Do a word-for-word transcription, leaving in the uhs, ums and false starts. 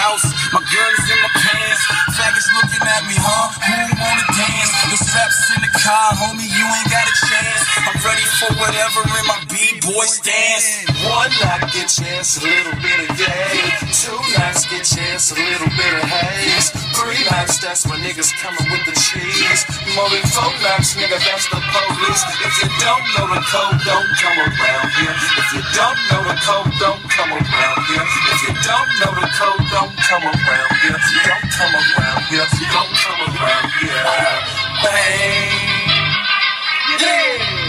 house, my girl is in my pants. Faggots looking at me, huh? Who wanna dance? The straps in the car, homie, you ain't got a chance. I'm ready for whatever in my B-boy stance. One night get chance, a little bit of yay. Two nights get chance, a little bit of haze. Three nights, that's my niggas coming with the cheese. More than four nights, nigga, that's the police. If you don't know the code, don't come around here. If you don't know the code, don't come around here. If you don't know the code, don't come around here. Don't come around here. Don't come around here. Bang. Yeah.